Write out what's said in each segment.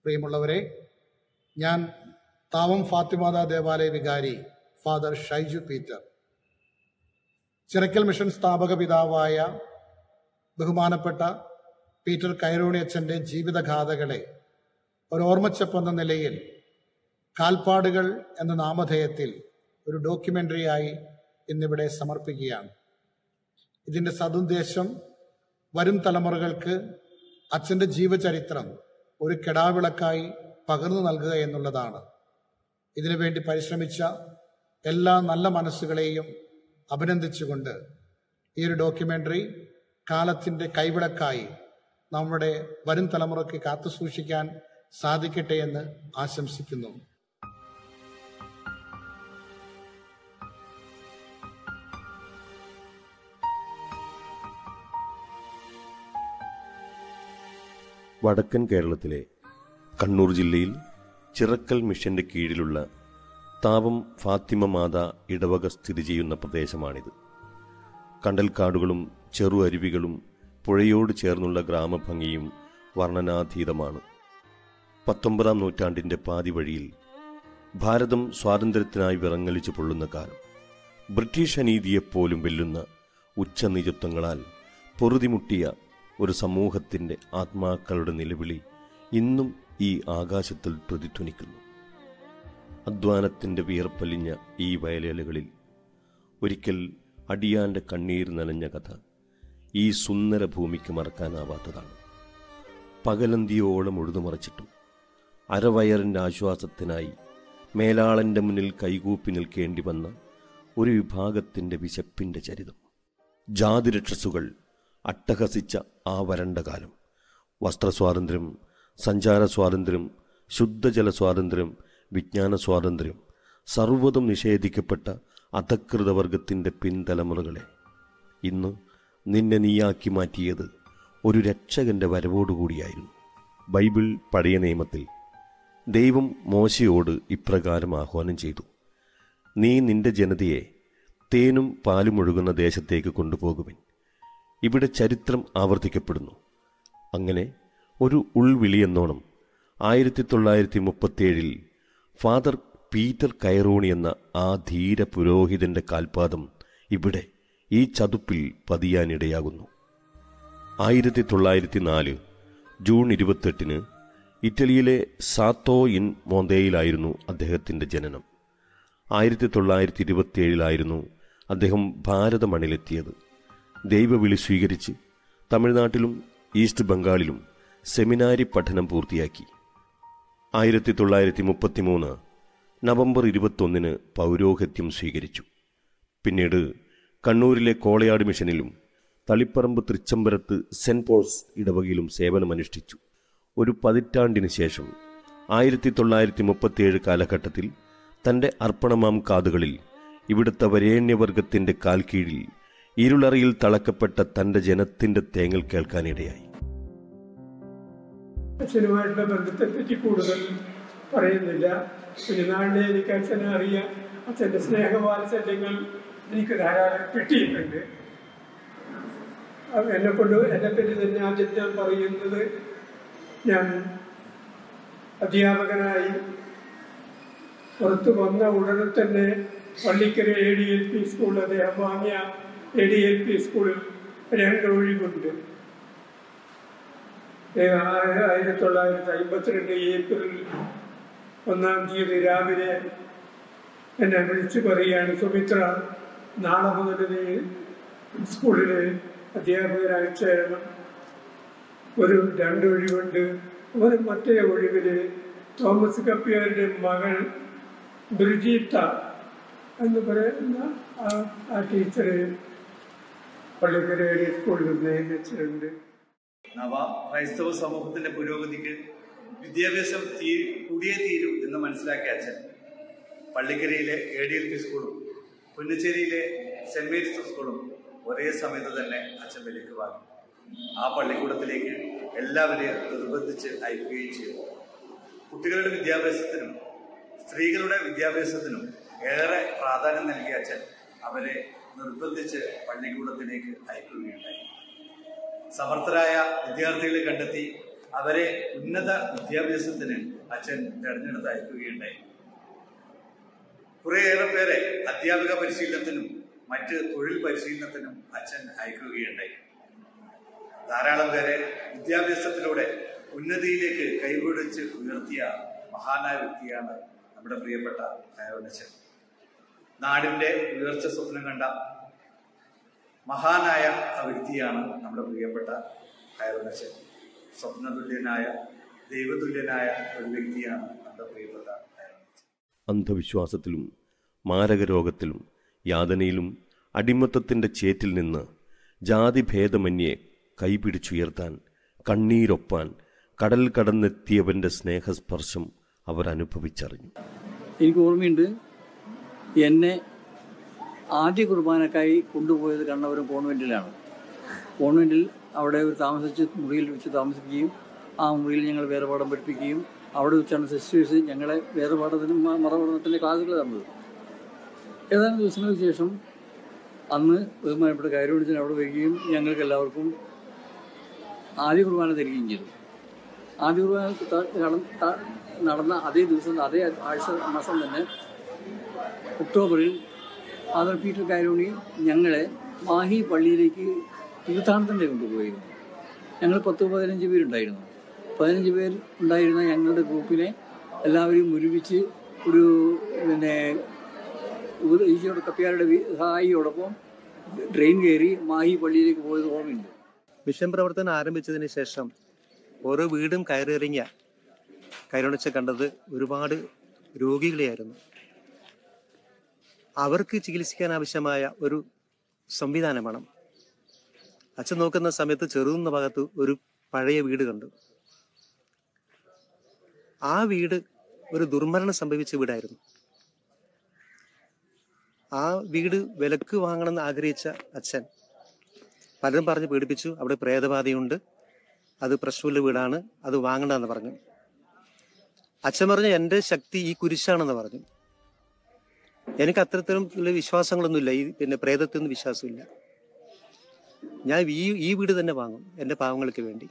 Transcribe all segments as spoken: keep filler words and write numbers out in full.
പ്രിയമുള്ളവരെ, ഞാൻ താവം ഫാത്തിമാത ദേവാലയ വികാരി father Shaiju Peter, Chirakkal mission സ്ഥാപക പിതാവായ ബഹുമാനപ്പെട്ട പീറ്റർ കൈറോണി അച്ഛൻ്റെ ജീവിതഗാഥകളെ ഒരു ഓർമ്മച്ചപ്പെന്ന നിലയിൽ കാൽപ്പാടുകൾ എന്ന നാമധേയത്തിൽ ഒരു ഡോക്യുമെൻ്ററിയായി ഇന്നിവിടെ സമർപ്പിക്കുകയാണ്. ഇതിൻ്റെ സതുദ്ദേശം വരും തലമുറകൾക്ക് അച്ഛൻ്റെ ജീവചരിത്രം ഒരു കെടാവിളക്കായി പകർന്നു നൽകുക എന്നുള്ളതാണ്. ഇതിനുവേണ്ടി പരിശ്രമിച്ച എല്ലാ നല്ല മനസ്സുകളെയും അഭിനന്ദിച്ചുകൊണ്ട് ഈ ഒരു ഡോക്യുമെൻ്ററി കാലത്തിൻ്റെ കൈവിളക്കായി നമ്മുടെ വരും തലമുറയ്ക്ക് കാത്തുസൂക്ഷിക്കാൻ സാധിക്കട്ടെ എന്ന് ആശംസിക്കുന്നു. വടക്കൻ കേരളത്തിലെ കണ്ണൂർ ജില്ലയിൽ ചിറക്കൽ മിഷന്റെ കീഴിലുള്ള താവം ഫാത്തിമ മാത ഇടവക സ്ഥിതി ചെയ്യുന്ന പ്രദേശമാണിത്. കണ്ടൽക്കാടുകളും ചെറു അരുവികളും പുഴയോട് ചേർന്നുള്ള ഗ്രാമഭംഗിയും വർണ്ണനാതീതമാണ്. പത്തൊമ്പതാം നൂറ്റാണ്ടിൻ്റെ പാതി വഴിയിൽ ഭാരതം സ്വാതന്ത്ര്യത്തിനായി വിറങ്ങലിച്ചു പൊള്ളുന്ന കാലം, ബ്രിട്ടീഷ് അനീതിയെപ്പോലും വെല്ലുന്ന ഉച്ചനീചത്വങ്ങളാൽ പൊറുതിമുട്ടിയ ഒരു സമൂഹത്തിൻ്റെ ആത്മാക്കളുടെ നിലവിളി ഇന്നും ഈ ആകാശത്തിൽ പ്രതിധ്വനിക്കുന്നു. അധ്വാനത്തിൻ്റെ വിയർപ്പലിഞ്ഞ ഈ വയലേലകളിൽ ഒരിക്കൽ അടിയാൻ്റെ കണ്ണീർ നനഞ്ഞ കഥ ഈ സുന്ദര ഭൂമിക്ക് മറക്കാനാവാത്തതാണ്. പകലന്തിയോളം ഉഴുതുമറിച്ചിട്ടും അരവയറിൻ്റെ ആശ്വാസത്തിനായി മേലാളൻ്റെ മുന്നിൽ കൈകൂപ്പി നിൽക്കേണ്ടി വന്ന ഒരു വിഭാഗത്തിൻ്റെ വിശപ്പിൻ്റെ ചരിതം. ജാതിരക്ഷസുകൾ അട്ടഹസിച്ച ആ വരണ്ട കാലം, വസ്ത്രസ്വാതന്ത്ര്യം, സഞ്ചാര സ്വാതന്ത്ര്യം, ശുദ്ധജല സ്വാതന്ത്ര്യം, വിജ്ഞാന സ്വാതന്ത്ര്യം, സർവ്വതും നിഷേധിക്കപ്പെട്ട അധകൃതവർഗത്തിൻ്റെ പിൻതലമുറകളെ ഇന്ന് നിന്നെ നീയാക്കി മാറ്റിയത് ഒരു രക്ഷകന്റെ വരവോടുകൂടിയായിരുന്നു. ബൈബിൾ പഴയ നിയമത്തിൽ ദൈവം മോശയോട് ഇപ്രകാരം ആഹ്വാനം ചെയ്തു: നീ നിന്റെ ജനതയെ തേനും പാലും ഒഴുകുന്ന ദേശത്തേക്ക് കൊണ്ടുപോകുവിൻ. ഇവിടെ ചരിത്രം ആവർത്തിക്കപ്പെടുന്നു. അങ്ങനെ ഒരു ഉൾവിളിയെന്നോണം ആയിരത്തി തൊള്ളായിരത്തി മുപ്പത്തിയേഴിൽ ഫാദർ പീറ്റർ കൈറോണി എന്ന ആ ധീര പുരോഹിതന്റെ കാൽപാദം ഇവിടെ ഈ ചതുപ്പിൽ പതിയാനിടയാകുന്നു. ആയിരത്തി തൊള്ളായിരത്തി നാല് ജൂൺ ഇരുപത്തെട്ടിന് ഇറ്റലിയിലെ സാത്തോ ഇൻ മോന്തയിലായിരുന്നു അദ്ദേഹത്തിൻ്റെ ജനനം. ആയിരത്തി തൊള്ളായിരത്തി ഇരുപത്തിയേഴിലായിരുന്നു അദ്ദേഹം ഭാരതമണിലെത്തിയത്. ദൈവവിളി സ്വീകരിച്ച് തമിഴ്നാട്ടിലും ഈസ്റ്റ് ബംഗാളിലും സെമിനാരി പഠനം പൂർത്തിയാക്കി. ആയിരത്തി തൊള്ളായിരത്തി മുപ്പത്തി മൂന്ന് നവംബർ ഇരുപത്തൊന്നിന് പൗരോഹിത്യം സ്വീകരിച്ചു. പിന്നീട് കണ്ണൂരിലെ കോളയാട് മിഷനിലും തളിപ്പറമ്പ് തൃച്ചംബരത്ത് സെന്റ് പോൾസ് ഇടവകയിലും സേവനമനുഷ്ഠിച്ചു. ഒരു പതിറ്റാണ്ടിന് ശേഷം ആയിരത്തി തൊള്ളായിരത്തി മുപ്പത്തിയേഴ് കാലഘട്ടത്തിൽ തൻ്റെ അർപ്പണമാം കാതുകളിൽ ഇവിടുത്തെ വരേണ്യവർഗത്തിൻ്റെ കാൽക്കീഴിൽ ഇരുളറിയിൽ തളക്കപ്പെട്ട തൻ്റെ ജനത്തിൻ്റെ തേങ്ങൽ കേൾക്കാനിടയായി. അച്ഛനുമായിട്ടുള്ള ബന്ധത്തെപ്പറ്റി കൂടുതൽ പറയുന്നില്ല. കുഞ്ഞുനാളിനെ എനിക്ക് അച്ഛനെ അറിയാം. അച്ഛൻ്റെ സ്നേഹവാത്സല്യങ്ങൾ എനിക്ക് ധാരാളം കിട്ടിയിട്ടുണ്ട്. എന്നെക്കൊണ്ട് എന്നെപ്പറ്റി തന്നെ ആദ്യം ഞാൻ പറയുന്നത്, ഞാൻ അധ്യാപകനായി പുറത്ത് വന്ന ഉടനെ തന്നെ Pallikkara A D L P school, അദ്ദേഹം വാങ്ങിയ എ ഡി എൽ പി സ്കൂളിൽ രണ്ട് ഒഴിവുണ്ട്. ആയിരത്തി തൊള്ളായിരത്തി അമ്പത്തിരണ്ട് ഏപ്രിൽ ഒന്നാം തീയതി രാവിലെ എന്നെ വിളിച്ചു പറയുകയാണ്, സുമിത്ര, നാളെ മുതൽ നീ സ്കൂളിൽ അധ്യാപകരായി ചേരണം. ഒരു രണ്ട് ഒഴിവുണ്ട്. ഒരു മറ്റേ ഒഴിവിൽ തോമസ് കപ്പിയാരുടെ മകൾ ബ്രിജീത്ത എന്ന് പറയുന്ന ആ ടീച്ചറ് പള്ളിക്കരയുടെ സ്കൂളിൽ നിയമിച്ചിട്ടുണ്ട്. നവ ക്രൈസ്തവ സമൂഹത്തിന്റെ പുരോഗതിക്ക് വിദ്യാഭ്യാസം തീ കൂടിയേ തീരൂ എന്ന് മനസ്സിലാക്കിയ അച്ഛൻ പള്ളിക്കരയിലെ എ ഡി എൽ പി സ്കൂളും പുന്നച്ചേരിയിലെ സെന്റ് മേരീസ് സ്കൂളും ഒരേ സമയത്ത് തന്നെ അച്ഛനിലേക്ക് വാങ്ങി. ആ പള്ളിക്കൂടത്തിലേക്ക് എല്ലാവരെയും നിർബന്ധിച്ച് അയക്കുകയും ചെയ്തു. കുട്ടികളുടെ വിദ്യാഭ്യാസത്തിനും സ്ത്രീകളുടെ വിദ്യാഭ്യാസത്തിനും ഏറെ പ്രാധാന്യം നൽകിയ അച്ഛൻ അവരെ നിർബന്ധിച്ച് പള്ളിക്കൂടത്തിലേക്ക് അയക്കുകയുണ്ടായി. സമർത്ഥരായ വിദ്യാർത്ഥികളെ കണ്ടെത്തി അവരെ ഉന്നത വിദ്യാഭ്യാസത്തിന് അച്ഛൻ തെരഞ്ഞെടുത്ത് അയക്കുകയുണ്ടായി. കുറേയേറെ പേരെ അധ്യാപക പരിശീലനത്തിനും മറ്റ് തൊഴിൽ പരിശീലനത്തിനും അച്ഛൻ അയക്കുകയുണ്ടായി. ധാരാളം പേരെ വിദ്യാഭ്യാസത്തിലൂടെ ഉന്നതിയിലേക്ക് കൈപിടിച്ച് ഉയർത്തിയ മഹാനായ വ്യക്തിയാണ് നമ്മുടെ പ്രിയപ്പെട്ട കയറോനച്ചൻ. നാടിന്റെ ഉയർച്ച സ്വപ്നം കണ്ട മഹാനായ ആ വ്യക്തിയാണ് നമ്മുടെ പ്രിയപ്പെട്ട കയറോനച്ചൻ. സ്വപ്നതുല്യനായ ദൈവതുല്യനായ ഒരു വ്യക്തിയാണ് നമ്മുടെ പ്രിയപ്പെട്ട കയറോനച്ചൻ. അന്ധവിശ്വാസത്തിലും മാരകരോഗത്തിലും യാതനയിലും അടിമത്തത്തിൻ്റെ ചേറ്റിൽ നിന്ന് ജാതിഭേദമന്യേ കൈപിടിച്ചുയർത്താൻ കണ്ണീരൊപ്പാൻ കടൽ കടന്നെത്തിയവൻ്റെ സ്നേഹസ്പർശം അവർ അനുഭവിച്ചറിഞ്ഞു. എനിക്ക് ഓർമ്മയുണ്ട്, എന്നെ ആദ്യ കുർബാനക്കായി കൊണ്ടുപോയത് കണ്ണപുരം കോൺവെൻറ്റിലാണ്. കോൺവെൻറ്റിൽ അവിടെ ഒരു താമസിച്ച് മുറിയിൽ വെച്ച് താമസിക്കുകയും ആ മുറിയിൽ ഞങ്ങൾ വേദപാഠം പഠിപ്പിക്കുകയും അവിടെ വെച്ചാണ് സിസ്റ്റേഴ്സ് ഞങ്ങളെ വേദപാഠത്തിനും മറപഠനത്തിൻ്റെ ക്ലാസ്സുകൾ തന്നത്. ഏതാനും ദിവസങ്ങൾക്ക് ശേഷം അന്ന് ബഹുമാനപ്പെട്ട കയറോനച്ചൻ അവിടെ വരികയും ഞങ്ങൾക്ക് എല്ലാവർക്കും ആദ്യ കുർബാന തരികയും ചെയ്തു. ആദ്യ കുർബാന നടന്ന അതേ ദിവസം അതേ ആഴ്ച മാസം തന്നെ ഒക്ടോബറിൽ ഫാദർ പീറ്റർ കയറോണി ഞങ്ങളെ മാഹി പള്ളിയിലേക്ക് തീർത്ഥാടനത്തിൻ്റെ കൊണ്ടുപോയിരുന്നു. ഞങ്ങൾ പത്ത് പതിനഞ്ച് പേരുണ്ടായിരുന്നു. പതിനഞ്ച് പേർ ഉണ്ടായിരുന്ന ഞങ്ങളുടെ ഗ്രൂപ്പിനെ എല്ലാവരെയും ഒരുമിച്ച് ഒരു പിന്നെ ഈശോയുടെ കപ്പിയാരുടെ സഹായിയോടൊപ്പം ട്രെയിൻ കയറി മാഹി പള്ളിയിലേക്ക് പോയത് ഓർമ്മയുണ്ട്. മിഷൻ പ്രവർത്തനം ആരംഭിച്ചതിന് ശേഷം ഓരോ വീടും കയറിയിറങ്ങിയ കയറോനച്ചൻ കണ്ടത് ഒരുപാട് രോഗികളെയായിരുന്നു. അവർക്ക് ചികിത്സിക്കാൻ ആവശ്യമായ ഒരു സംവിധാനം വേണം. അച്ഛൻ നോക്കുന്ന സമയത്ത് ചെറുകുന്ന ഭാഗത്ത് ഒരു പഴയ വീട് കണ്ടു. ആ വീട് ഒരു ദുർമരണം സംഭവിച്ച വീടായിരുന്നു. ആ വീട് വിലക്ക് വാങ്ങണമെന്ന് ആഗ്രഹിച്ച അച്ഛൻ പലരും പറഞ്ഞ് പീഡിപ്പിച്ചു. അവിടെ പ്രേതബാധയുണ്ട്, അത് പ്രശ്നമുള്ള വീടാണ്, അത് വാങ്ങണ്ടെന്ന് പറഞ്ഞു. അച്ഛൻ പറഞ്ഞു, എൻ്റെ ശക്തി ഈ കുരിശാണെന്ന് പറഞ്ഞു. എനിക്ക് അത്തരത്തിലും വിശ്വാസങ്ങളൊന്നുമില്ല, ഈ പിന്നെ പ്രേതത്തിനൊന്നും വിശ്വാസമില്ല. ഞാൻ ഈ ഈ വീട് തന്നെ വാങ്ങും എൻ്റെ പാവങ്ങൾക്ക് വേണ്ടി.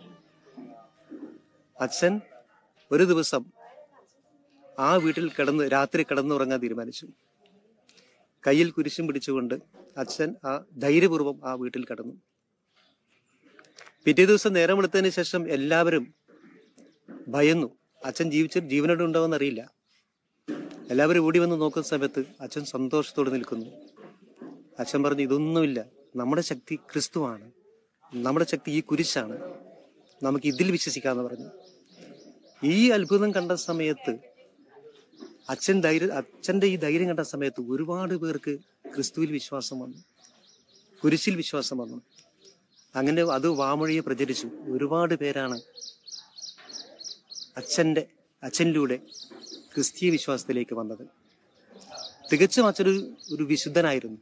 അച്ഛൻ ഒരു ദിവസം ആ വീട്ടിൽ കിടന്ന് രാത്രി കിടന്നുറങ്ങാൻ തീരുമാനിച്ചു. കയ്യിൽ കുരിശും പിടിച്ചുകൊണ്ട് അച്ഛൻ ആ ധൈര്യപൂർവ്വം ആ വീട്ടിൽ കിടന്നു. പിറ്റേ ദിവസം നേരം വെളുത്തതിന് ശേഷം എല്ലാവരും ഭയന്നു. അച്ഛൻ ജീവിച്ച ജീവനോട് ഉണ്ടാവുമെന്ന് അറിയില്ല. എല്ലാവരും ഓടി വന്ന് നോക്കുന്ന സമയത്ത് അച്ഛൻ സന്തോഷത്തോടെ നിൽക്കുന്നു. അച്ഛൻ പറഞ്ഞു, ഇതൊന്നുമില്ല, നമ്മുടെ ശക്തി ക്രിസ്തുവാണ്, നമ്മുടെ ശക്തി ഈ കുരിശാണ്, നമുക്ക് ഇതിൽ വിശ്വസിക്കാമെന്ന് പറഞ്ഞു. ഈ അത്ഭുതം കണ്ട സമയത്ത് അച്ഛൻ ധൈര്യം അച്ഛൻ്റെ ഈ ധൈര്യം കണ്ട സമയത്ത് ഒരുപാട് പേർക്ക് ക്രിസ്തുവിൽ വിശ്വാസം വന്നു, കുരിശിൽ വിശ്വാസം വന്നു. അങ്ങനെ അത് വാമൊഴിയെ പ്രചരിച്ചു. ഒരുപാട് പേരാണ് അച്ഛൻ്റെ അച്ഛനിലൂടെ ക്രിസ്തീയ വിശ്വാസത്തിലേക്ക് വന്നത്. തികച്ചും അച്ഛനൊരു ഒരു വിശുദ്ധനായിരുന്നു.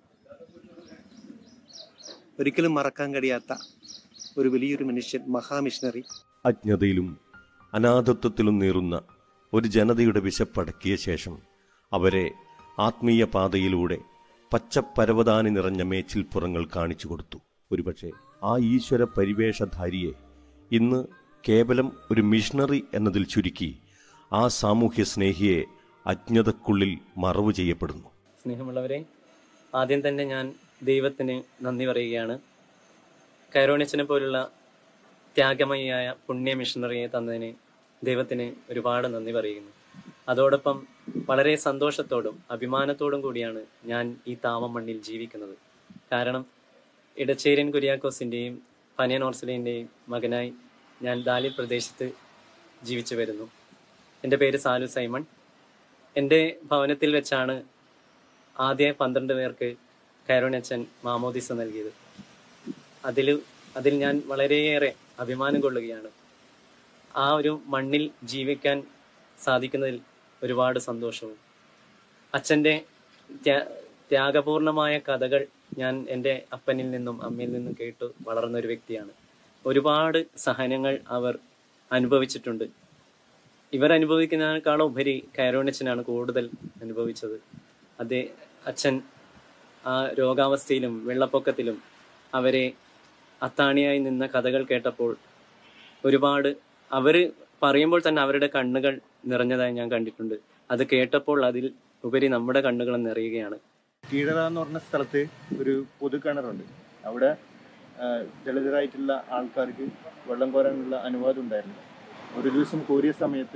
ഒരിക്കലും മറക്കാൻ കഴിയാത്ത ഒരു വലിയൊരു മനുഷ്യൻ, മഹാമിഷണറി. അജ്ഞതയിലും അനാഥത്വത്തിലും നീറുന്ന ഒരു ജനതയുടെ വിശപ്പടക്കിയ ശേഷം അവരെ ആത്മീയ പാതയിലൂടെ പച്ചപ്പരവതാനി നിറഞ്ഞ മേച്ചിൽപ്പുറങ്ങൾ കാണിച്ചു കൊടുത്തു. ഒരുപക്ഷെ ആ ഈശ്വര പരിവേഷധാരിയെ ഇന്ന് കേവലം ഒരു മിഷണറി എന്നതിൽ ചുരുക്കി ആ സാമൂഹ്യ സ്നേഹിയെ അജ്ഞതക്കുള്ളിൽ മറവ് ചെയ്യപ്പെടുന്നു. സ്നേഹമുള്ളവരെ, ആദ്യം തന്നെ ഞാൻ ദൈവത്തിന് നന്ദി പറയുകയാണ്. കയറോനച്ചനെ പോലുള്ള ത്യാഗമയിയായ പുണ്യ മിഷണറിയെ തന്നതിന് ദൈവത്തിന് ഒരുപാട് നന്ദി പറയുന്നു. അതോടൊപ്പം വളരെ സന്തോഷത്തോടും അഭിമാനത്തോടും കൂടിയാണ് ഞാൻ ഈ താമം മണ്ണിൽ ജീവിക്കുന്നത്. കാരണം ഇടച്ചേരിയൻ കുര്യാക്കോസിൻ്റെയും പനിയൻ ഓർസലിൻ്റെയും മകനായി ഞാൻ ദാലിൽ പ്രദേശത്ത് ജീവിച്ചു വരുന്നു. എൻ്റെ പേര് സാലു സൈമൺ. എൻ്റെ ഭവനത്തിൽ വെച്ചാണ് ആദ്യ പന്ത്രണ്ട് പേർക്ക് കയറോനച്ചൻ മാമോദിസ നൽകിയത്. അതിൽ അതിൽ ഞാൻ വളരെയേറെ അഭിമാനം കൊള്ളുകയാണ്. ആ ഒരു മണ്ണിൽ ജീവിക്കാൻ സാധിക്കുന്നതിൽ ഒരുപാട് സന്തോഷവും. അച്ഛൻ്റെ ത്യാഗപൂർണമായ കഥകൾ ഞാൻ എൻ്റെ അപ്പനിൽ നിന്നും അമ്മയിൽ നിന്നും കേട്ടു വളർന്ന ഒരു വ്യക്തിയാണ്. ഒരുപാട് സഹനങ്ങൾ അവർ അനുഭവിച്ചിട്ടുണ്ട്. ഇവർ അനുഭവിക്കുന്നതിനേക്കാളും ഉപരി കയറോനച്ചനാണ് കൂടുതൽ അനുഭവിച്ചത്. അതേ അച്ഛൻ ആ രോഗാവസ്ഥയിലും വെള്ളപ്പൊക്കത്തിലും അവരെ അത്താണിയായി നിന്ന കഥകൾ കേട്ടപ്പോൾ ഒരുപാട് അവർ പറയുമ്പോൾ തന്നെ അവരുടെ കണ്ണുകൾ നിറഞ്ഞതായി ഞാൻ കണ്ടിട്ടുണ്ട്. അത് കേട്ടപ്പോൾ അതിൽ ഉപരി നമ്മുടെ കണ്ണുകൾ നിറയുകയാണ്. കീഴറ എന്ന് പറഞ്ഞ സ്ഥലത്ത് ഒരു പൊതു കിണറുണ്ട്. അവിടെ ദളിതരായിട്ടുള്ള ആൾക്കാർക്ക് വെള്ളം കോരാനുള്ള അനുവാദം ഉണ്ടായിരുന്നു. ഒരു ദിവസം കോരിയ സമയത്ത്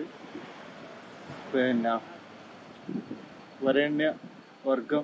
പിന്നെ വരേണ്യ വർഗം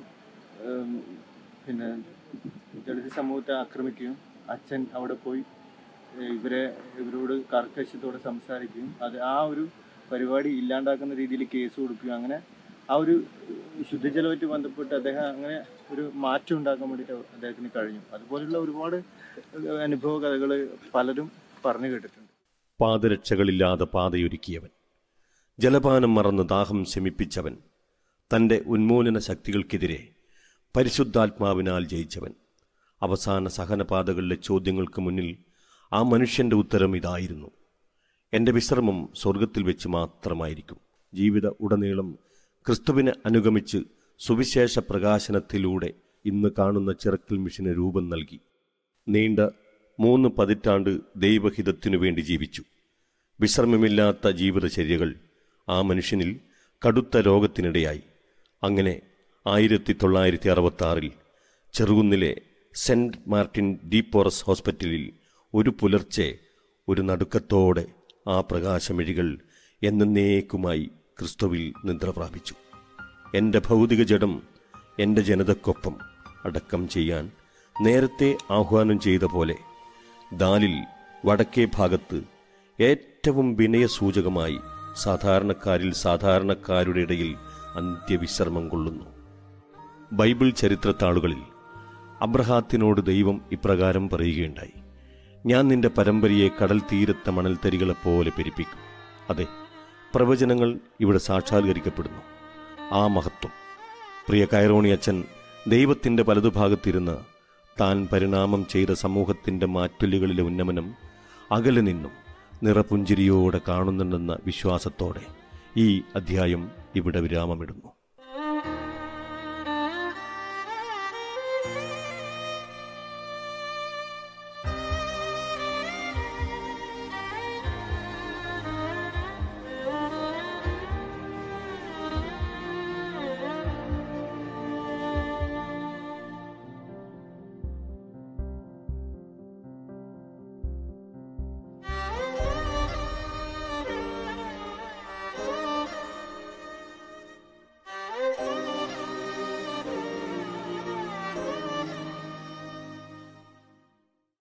പിന്നെ ദളിത് സമൂഹത്തെ ആക്രമിക്കുകയും അച്ഛൻ അവിടെ പോയി ഇവരെ ഇവരോട് കർക്കശത്തോടെ സംസാരിക്കുകയും അത് ആ ഒരു പരിപാടി ഇല്ലാണ്ടാക്കുന്ന രീതിയിൽ കേസ് കൊടുക്കുകയും അങ്ങനെ ആ ഒരു ശുദ്ധജലവുമായിട്ട് ബന്ധപ്പെട്ട് അദ്ദേഹം അങ്ങനെ ഒരു മാറ്റം ഉണ്ടാക്കാൻ വേണ്ടിയിട്ട് അദ്ദേഹത്തിന് കഴിഞ്ഞു. അതുപോലുള്ള ഒരുപാട് അനുഭവ കഥകൾ പലരും പറഞ്ഞു കേട്ടിട്ടുണ്ട്. പാദരക്ഷകളില്ലാതെ പാതയൊരുക്കിയവൻ, ജലപാനം മറന്ന് ദാഹം ശമിപ്പിച്ചവൻ, തൻ്റെ ഉന്മൂലന ശക്തികൾക്കെതിരെ പരിശുദ്ധാത്മാവിനാൽ ജയിച്ചവൻ. അവസാന സഹനപാതകളിലെ ചോദ്യങ്ങൾക്ക് മുന്നിൽ ആ മനുഷ്യൻ്റെ ഉത്തരം ഇതായിരുന്നു: എൻ്റെ വിശ്രമം സ്വർഗത്തിൽ വെച്ച് മാത്രമായിരിക്കും. ജീവിത ഉടനീളം ക്രിസ്തുവിനെ അനുഗമിച്ച് സുവിശേഷ പ്രകാശനത്തിലൂടെ ഇന്ന് കാണുന്ന ചിറക്കൽ മിഷന് രൂപം നൽകി. നീണ്ട മൂന്ന് പതിറ്റാണ്ട് ദൈവഹിതത്തിനു വേണ്ടി ജീവിച്ചു. വിശ്രമമില്ലാത്ത ജീവിതചര്യകൾ ആ മനുഷ്യനിൽ കടുത്ത രോഗത്തിനിടയായി. അങ്ങനെ ആയിരത്തി തൊള്ളായിരത്തി അറുപത്തി ആറിൽ ചെറുകുന്നിലെ സെന്റ് മാർട്ടിൻ ഡി പോറസ് ഹോസ്പിറ്റലിൽ ഒരു പുലർച്ചെ ഒരു നടുക്കത്തോടെ ആ പ്രകാശമിഴികൾ എന്നേക്കുമായി ക്രിസ്തുവിൽ നിദ്ര പ്രാപിച്ചു. എൻ്റെ ഭൗതിക ജഡം എൻ്റെ ജനതക്കൊപ്പം അടക്കം ചെയ്യാൻ നേരത്തെ ആഹ്വാനം ചെയ്ത പോലെ ദാലിൽ വടക്കേ ഭാഗത്ത് ഏറ്റവും വിനയസൂചകമായി സാധാരണക്കാരിൽ സാധാരണക്കാരുടെ ഇടയിൽ അന്ത്യവിശ്രമം കൊള്ളുന്നു. ബൈബിൾ ചരിത്രത്താളുകളിൽ അബ്രഹാത്തിനോട് ദൈവം ഇപ്രകാരം പറയുകയുണ്ടായി: ഞാൻ നിന്റെ പരമ്പരയെ കടൽ തീരത്തെ മണൽത്തരികളെപ്പോലെ പെരുപ്പിക്കും. അതെ, പ്രവചനങ്ങൾ ഇവിടെ സാക്ഷാത്കരിക്കപ്പെടുന്നു. ആ മഹത്വം പ്രിയ കൈറോണി അച്ഛൻ ദൈവത്തിൻ്റെ വലതുഭാഗത്തിരുന്ന് താൻ പരിണാമം ചെയ്ത സമൂഹത്തിൻ്റെ മാറ്റൊലികളിലെ ഉന്നമനം അകലെ നിന്നും നിറപുഞ്ചിരിയോടെ കാണുന്നുണ്ടെന്ന വിശ്വാസത്തോടെ ഈ അധ്യായം ഇവിടെ വിരാമമിടുന്നു.